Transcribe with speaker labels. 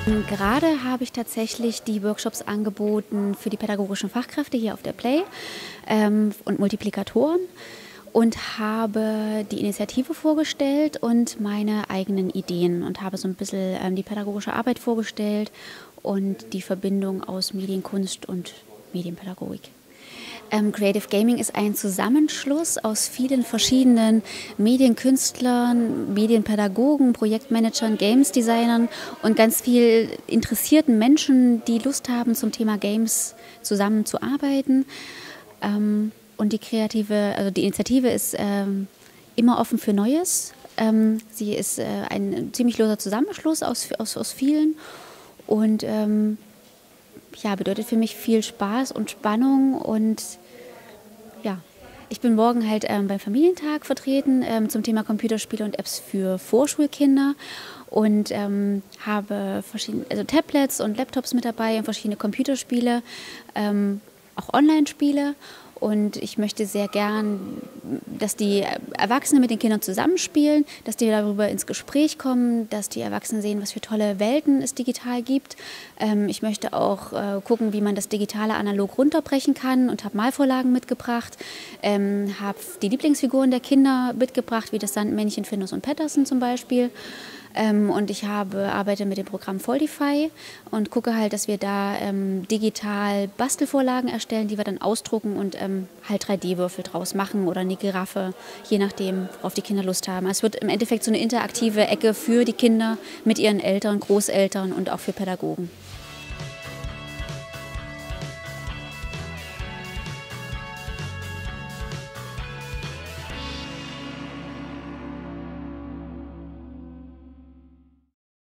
Speaker 1: Gerade habe ich tatsächlich die Workshops angeboten für die pädagogischen Fachkräfte hier auf der Play und Multiplikatoren und habe die Initiative vorgestellt und meine eigenen Ideen und habe so ein bisschen die pädagogische Arbeit vorgestellt und die Verbindung aus Medienkunst und Medienpädagogik. Creative Gaming ist ein Zusammenschluss aus vielen verschiedenen Medienkünstlern, Medienpädagogen, Projektmanagern, Games-Designern und ganz viel interessierten Menschen, die Lust haben, zum Thema Games zusammenzuarbeiten. Und die Initiative ist immer offen für Neues. Sie ist ein ziemlich loser Zusammenschluss aus vielen und bedeutet für mich viel Spaß und Spannung und ja, ich bin morgen halt beim Familientag vertreten zum Thema Computerspiele und Apps für Vorschulkinder und habe verschiedene Tablets und Laptops mit dabei und verschiedene Computerspiele, auch Online-Spiele. Und ich möchte sehr gern, dass die Erwachsenen mit den Kindern zusammenspielen, dass die darüber ins Gespräch kommen, dass die Erwachsenen sehen, was für tolle Welten es digital gibt. Ich möchte auch gucken, wie man das Digitale analog runterbrechen kann und habe Malvorlagen mitgebracht, habe die Lieblingsfiguren der Kinder mitgebracht, wie das Sandmännchen Findus und Patterson zum Beispiel. Und ich arbeite mit dem Programm Foldify und gucke halt, dass wir da digital Bastelvorlagen erstellen, die wir dann ausdrucken und halt 3D-Würfel draus machen oder eine Giraffe, je nachdem, worauf die Kinder Lust haben. Es wird im Endeffekt so eine interaktive Ecke für die Kinder mit ihren Eltern, Großeltern und auch für Pädagogen.